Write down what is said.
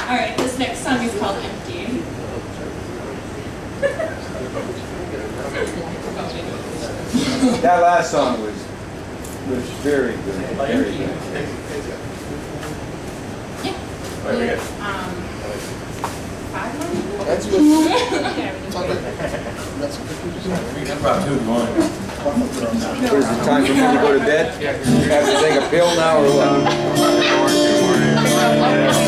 Alright, this next song is called Empty. That last song was very good. Very good. Yeah. With, 5 more people? That's good. about 2 to 1. Is it time for me to go to bed? Have to take a pill now or what?